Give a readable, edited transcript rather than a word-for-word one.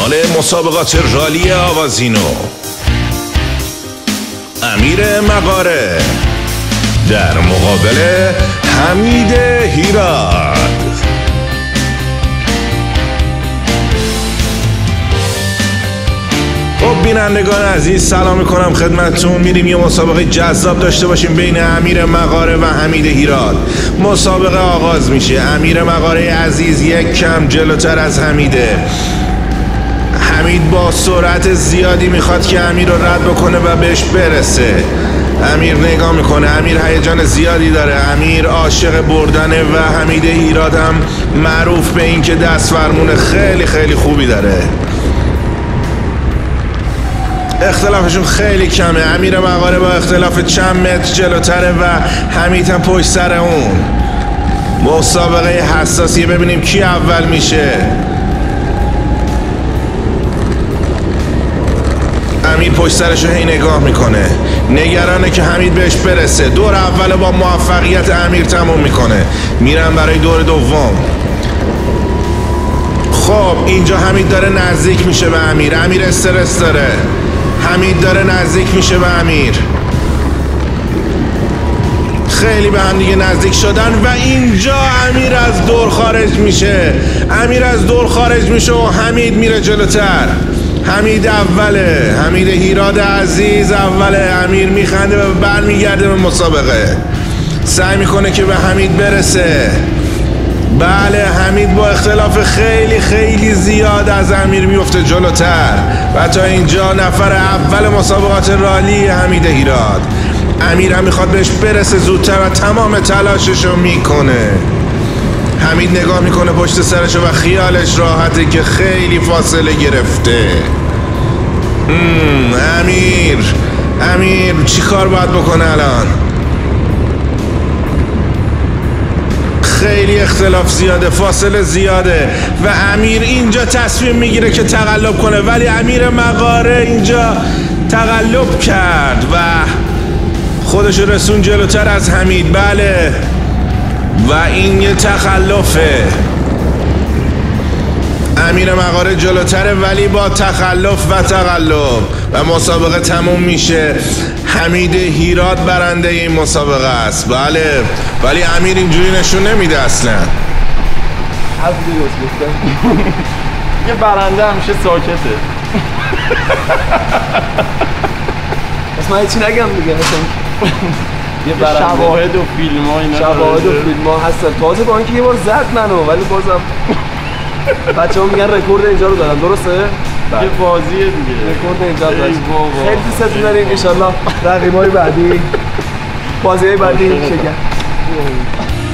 فینال مسابقات رالی آوازینو، امیر مغاره در مقابل حمید هیراد. خب بینندگان عزیز، سلام میکنم خدمتتون. میریم یه مسابقه جذاب داشته باشیم بین امیر مغاره و حمید هیراد. مسابقه آغاز میشه. امیر مغاره عزیز یک کم جلوتر از حمیده. حمید با سرعت زیادی میخواد که امیر رو رد بکنه و بهش برسه. امیر نگاه میکنه، امیر هیجان زیادی داره، امیر عاشق بردنه و حمید هیراد هم معروف به این که دست فرمون خیلی خیلی خوبی داره. اختلافشون خیلی کمه. امیر مغاره با اختلاف چند متر جلوتره و حمید هم پشت سر اون. مسابقه حساسیه، ببینیم کی اول میشه. امیر پشت سرشو هی نگاه میکنه، نگرانه که حمید بهش برسه. دور اول با موفقیت امیر تموم میکنه. میرن برای دور دوم. خب اینجا حمید داره نزدیک میشه به امیر. امیر استرس داره. حمید داره نزدیک میشه به امیر. خیلی به هم دیگه نزدیک شدن و اینجا امیر از دور خارج میشه. امیر از دور خارج میشه و حمید میره جلوتر. حمید اوله، حمید هیراد عزیز اوله. امیر میخنده و برمیگرده به مسابقه، سعی میکنه که به حمید برسه. بله، حمید با اختلاف خیلی خیلی زیاد از امیر میفته جلوتر و تا اینجا نفر اول مسابقات رالی حمید هیراد. امیر هم میخواد بهش برسه زودتر و تمام تلاششو میکنه. حمید نگاه میکنه پشت سرشو و خیالش راحته که خیلی فاصله گرفته. امیر چی کار باید بکنه الان؟ خیلی اختلاف زیاده، فاصله زیاده و امیر اینجا تصمیم میگیره که تقلب کنه، ولی امیر مغاره اینجا تقلب کرد و خودش رسون جلوتر از حمید. بله و این یه تخلفه. امیر مغاره جلوتره ولی با تخلف و تقلب و مسابقه تموم میشه. حمید هیراد برنده این مسابقه است. بله، ولی امیر اینجوری نشون نمیده اصلا. یه برنده همیشه ساکته. بس من هیچی نگم دیگه. شواهد و فیلم ها اینا، شواهد و فیلم ها هستن. تازه با اینکه یه بار زد منو، ولی بازم بچه ها میگن رکورد اینجا رو دارم. درسته؟ یه بازیه دیگه، رکورد اینجا داشت. خیلی دوستتون داریم. انشالله رقیبای بعدی، بازی های بعدی شکر.